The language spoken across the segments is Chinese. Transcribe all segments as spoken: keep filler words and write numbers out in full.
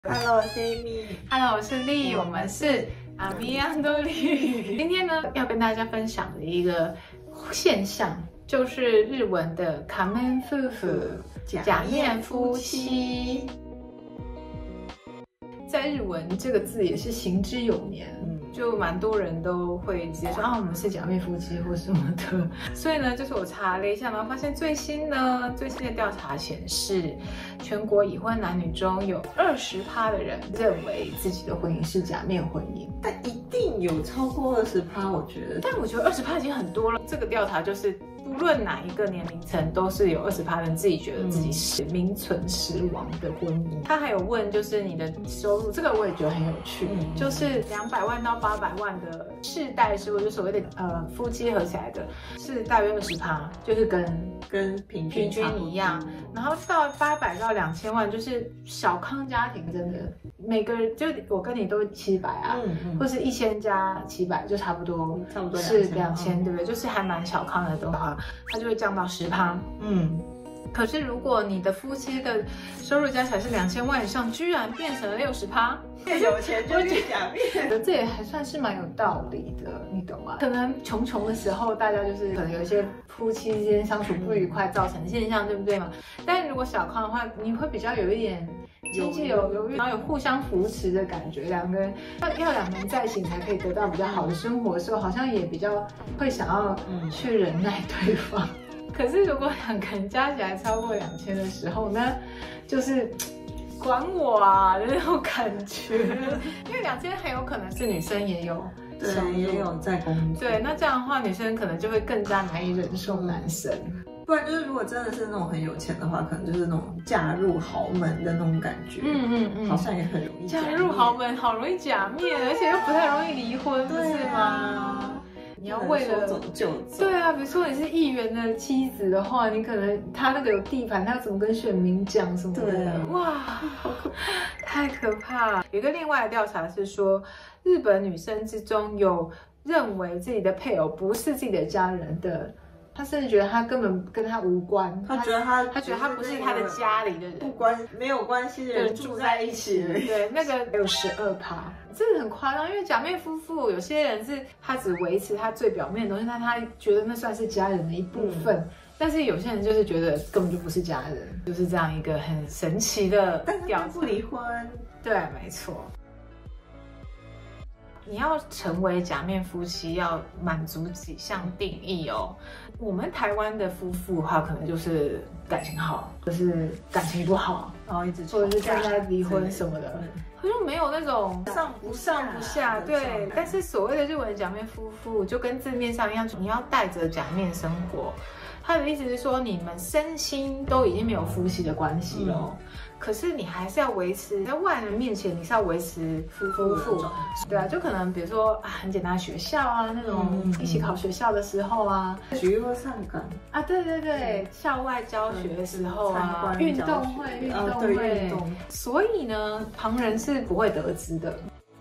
Hello， 我是 Amy。Hello， 我是丽，我们是阿咪安多丽。今天呢，要跟大家分享的一个现象，就是日文的卡门夫妇假面夫妻。在日文这个字也是行之有年。就蛮多人都会直接说啊，我们是假面夫妻或什么的。所以呢，就是我查了一下，然后发现最新呢，最新的调查显示，全国已婚男女中有二十趴的人认为自己的婚姻是假面婚姻， 但一定有超过二十趴，我觉得。 但我觉得二十趴已经很多了。这个调查就是不论哪一个年龄层，都是有二十趴人自己觉得自己是名存实亡的婚姻。他还有问，就是你的收入，这个我也觉得很有趣，嗯、就是两百万到八百万的世代收入，就所谓的呃夫妻合起来的，是大约二十趴，就是跟跟平均平均一样。然后到八百到两千万，就是小康家庭，真的每个人就我跟你都七百啊，嗯嗯、或是一千加七百，就差不多， 差不多是两千，对不对？就是还蛮小康的的话，它就会降到十趴，嗯。可是如果你的夫妻的收入加起来是两千万以上，居然变成了六十趴， 越有钱就越假面， 这也还算是蛮有道理的，你懂吗？可能穷穷的时候，大家就是可能有一些夫妻之间相处不愉快造成的现象，对不对嘛？但如果小康的话，你会比较有一点经济有有，然后有互相扶持的感觉，两个人要要两个人在一起才可以得到比较好的生活的时候，好像也比较会想要去忍耐对方。可是如果两个人加起来超过两千的时候呢，就是管我啊的那种感觉，因为两千很有可能是女生也有， 对，也有在工作， 对，那这样的话女生可能就会更加难以忍受男生。 不然就是如果真的是那种很有钱的话，可能就是那种嫁入豪门的那种感觉，嗯嗯嗯，好像也很容易嫁入豪门，好容易假面，而且又不太容易离婚，不是吗？你要为了走就走， 对啊，比如说你是议员的妻子的话，你可能他那个有地盘，他要怎么跟选民讲什么的？ 对， 哇，好可怕，太可怕了。有一个另外的调查是说，日本女生之中有认为自己的配偶不是自己的家人的。他甚至觉得他根本跟他无关， 他觉得他他觉得他不是他的家里的人， 不关没有关系的人住在一起， 对，那个有十二趴，真的很夸张。因为假面夫妇有些人是他只维持他最表面的东西，但他觉得那算是家人的一部分，嗯、但是有些人就是觉得根本就不是家人，就是这样一个很神奇的调查。 但是不离婚， 对，没错。你要成为假面夫妻，要满足几项定义哦。我们台湾的夫妇的话，可能就是感情好，就是感情不好，然后一直或者是大家离婚什么的，好像没有那种上不上不下。对，但是所谓的日文假面夫妇，就跟字面上一样，你要带着假面生活。他的意思是说，你们身心都已经没有夫妻的关系了。嗯，可是你还是要维持在外人面前，你是要维持夫妇，对啊，就可能比如说啊，很简单的学校啊，那种一起考学校的时候啊， 学业上岗啊，对对对，校外教学的时候啊，运动会、运动会，所以呢，旁人是不会得知的。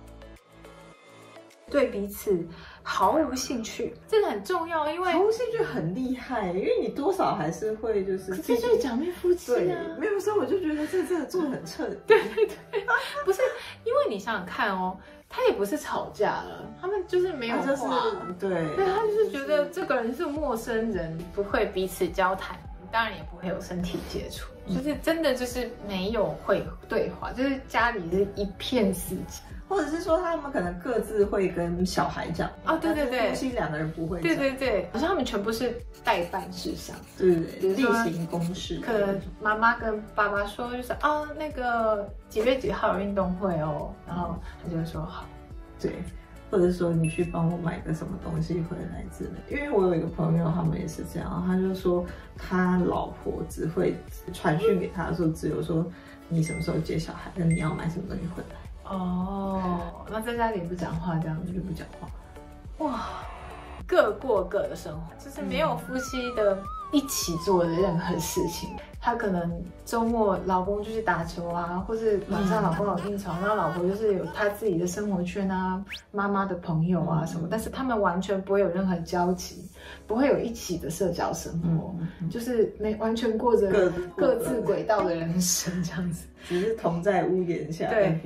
对彼此毫无兴趣，这个很重要，因为毫无兴趣很厉害，因为你多少还是会就是， 可这就是假面夫妻啊。 没有，所以我就觉得这真的做得很彻底。 对对对，不是，因为你想想看哦，他也不是吵架了，他们就是没有话， 就是对， 对他就是觉得这个人是陌生人，不会彼此交谈，当然也不会有身体接触，嗯、就是真的就是没有会对话，就是家里是一片死寂。 或者是说他们可能各自会跟小孩讲哦，对对对， 夫妻两个人不会讲， 对对对，好像他们全部是代办事项， 对对，例行公事。 可能妈妈跟爸爸说就是啊，那个几月几号有运动会哦，然后他就会说好， 对，或者说你去帮我买个什么东西回来之类。因为我有一个朋友，他们也是这样，他就说他老婆只会传讯给他说，只有说你什么时候接小孩，跟你要买什么东西回来。 哦，那在家里不讲话，这样子就不讲话，哇，各过各的生活，就是没有夫妻的一起做的任何事情。 她可能周末老公就去打球啊，或是晚上老公有应酬，然后老婆就是有她自己的生活圈啊，妈妈的朋友啊什么，但是他们完全不会有任何交集，不会有一起的社交生活，就是没完全过着各各自轨道的人生这样子， 只是同在屋檐下。 对。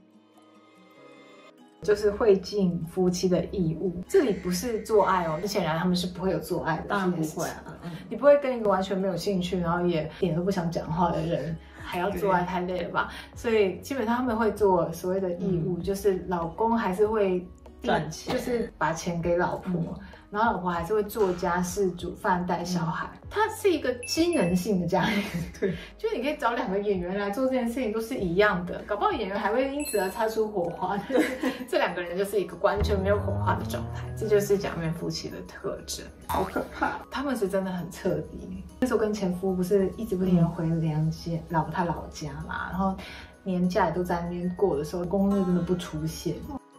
就是会尽夫妻的义务，这里不是做爱哦，显然他们是不会有做爱的， 当然不会啊， 嗯、你不会跟一个完全没有兴趣，然后也一点都不想讲话的人还要做爱，太累了吧？所以基本上他们会做所谓的义务，嗯、就是老公还是会赚钱， 就是把钱给老婆。嗯，然后老婆还是会做家事、煮饭、带小孩，嗯、它是一个机能性的家庭。 对， 就是你可以找两个演员来做这件事情，都是一样的，搞不好演员还会因此而擦出火花。这两个人就是一个完全没有火花的状态，这就是假面夫妻的特征。 好可怕， 他们是真的很彻底。那时候跟前夫不是一直不停的回娘家、老他老家嘛，然后年假也都在那边过的时候，公日真的不出现。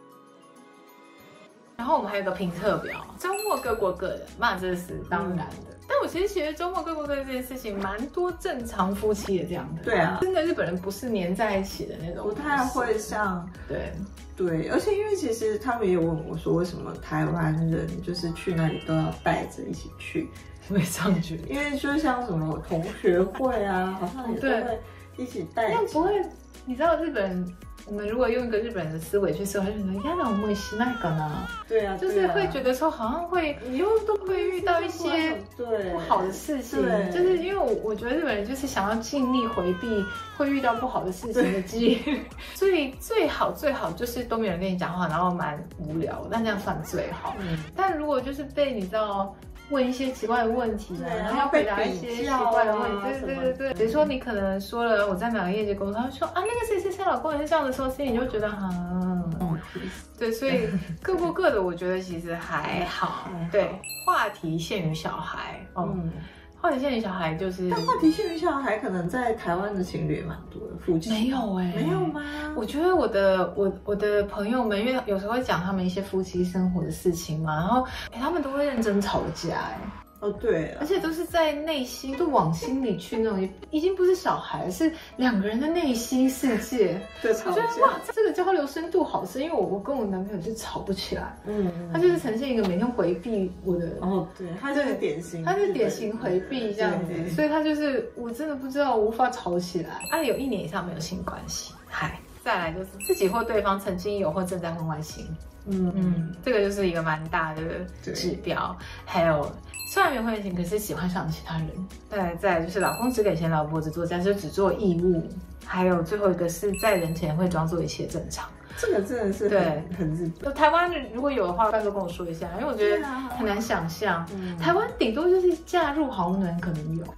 然后我们还有个评测表，周末各过各的，那这是当然的。嗯、但我其实觉得周末各过各的这件事情，蛮多正常夫妻的这样的。 对啊， 真的日本人不是黏在一起的那种， 不太会像对对，而且因为其实他们也有问我说，为什么台湾人就是去那里都要带着一起去？ 我也这样觉得， 因为就像什么同学会啊，好像也都会一起带。 那不会，你知道日本人？我们如果用一个日本人的思维去思考，就觉得呀，那我们也是那个呢？对啊，就是会觉得说，好像会以后都会遇到一些不好的事情，就是因为我我觉得日本人就是想要尽力回避会遇到不好的事情的几率，所以最好最好就是都没有人跟你讲话，然后蛮无聊，但这样算最好。嗯，但如果就是被你知道。问一些奇怪的问题啊，然后要回答一些奇怪的问题，对对对对。比如说你可能说了我在哪个业界工作，他就说啊那个谁谁谁老公也是这样的时候，心里就觉得哈，嗯，对，所以各过各的，我觉得其实还好。对，话题限于小孩，嗯。话题限于小孩就是， 但话题限于小孩可能在台湾的情侣也蛮多的，夫妻没有哎、 欸，没有吗？ 我觉得我的我我的朋友们，因为有时候会讲他们一些夫妻生活的事情嘛，然后、欸、他们都会认真吵架哎、欸。 哦，对， 而且都是在内心，都往心里去那种，已经不是小孩，是两个人的内心世界。 对， 我觉得哇，这个交流深度好深，因为我我跟我男朋友就吵不起来，嗯，他就是呈现一个每天回避我的， 哦，对，他就是典型， 他是典型回避这样子，所以他就是我真的不知道，我无法吵起来。啊，有一年以上没有性关系，嗨，再来就是自己或对方曾经有或正在婚外情。嗯嗯，这个就是一个蛮大的指标。还有，虽然没有婚外情，可是喜欢上其他人。再再来就是老公只给钱，老婆只做家事，只做义务。还有最后一个是在人前会装作一切正常。 这个真的是对很日本。 台湾如果有的话，拜托跟我说一下，因为我觉得很难想象。嗯、台湾顶多就是嫁入豪门可能有。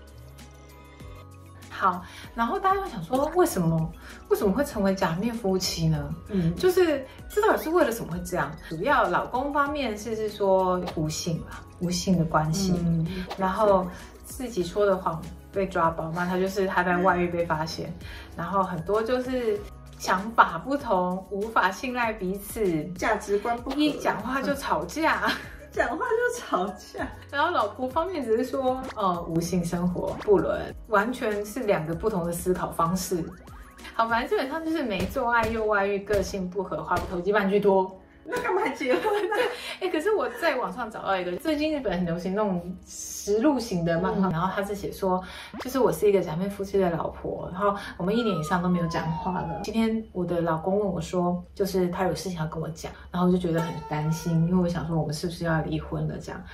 好，然后大家会想说，为什么为什么会成为假面夫妻呢？嗯，就是这到底是为了什么会这样？主要老公方面是是说无性啦，无性的关系，嗯、然后自己说的谎被抓包嘛，他就是他在外遇被发现，然后很多就是想法不同，无法信赖彼此， 价值观不合， 一讲话就吵架。 讲话就吵架， 然后老婆方面只是说，呃，无性生活不伦，完全是两个不同的思考方式。好，反正基本上就是没做爱又外遇，个性不合，话不投机半句多。 那干嘛结婚呢？ 哎、欸，可是我在网上找到一个，最近日本很流行那种实录型的漫画，嗯、然后他是写说，就是我是一个假面夫妻的老婆，然后我们一年以上都没有讲话了。今天我的老公问我说，就是他有事情要跟我讲，然后我就觉得很担心，因为我想说我们是不是要离婚了这样。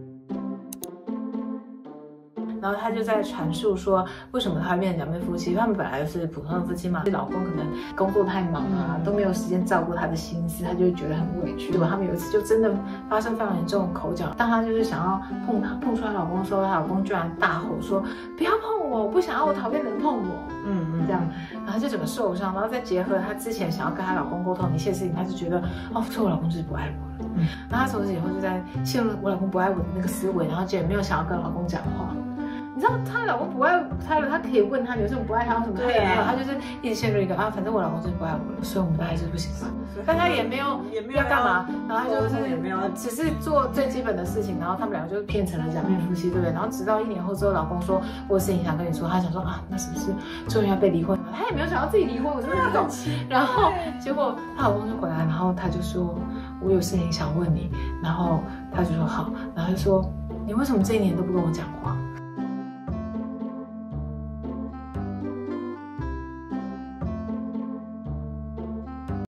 然后他就在阐述说，为什么他会变成假面夫妻？他们本来就是普通的夫妻嘛，老公可能工作太忙啊，都没有时间照顾他的心思，他就会觉得很委屈。对吧？他们有一次就真的发生非常严重的口角，当他就是想要碰他碰触她老公的时候，她老公居然大吼说：“不要碰我，我不想要，我讨厌人碰我。”嗯嗯，这样，然后就整个受伤，然后再结合她之前想要跟她老公沟通的一切事情，她就觉得哦，这我老公就是不爱我了。嗯，然后她从此以后就在陷入我老公不爱我的那个思维，然后就也没有想要跟老公讲话。 你知道她老公不爱她了，她可以问她你为什么不爱他，为什么她也没有，她就是一直陷入一个啊，反正我老公就是不爱我了，所以我们还是不行。但她也没有也没有要干嘛，然后她就是也没有只是做最基本的事情，然后他们两个就变成了假面夫妻，对不对？然后直到一年后之后，老公说我有事情想跟你说，她想说啊，那是不是终于要被离婚了？她也没有想要自己离婚，我真的不懂。然后结果她老公就回来，然后她就说我有事情想问你，然后她就说好，然后就说你为什么这一年都不跟我讲话？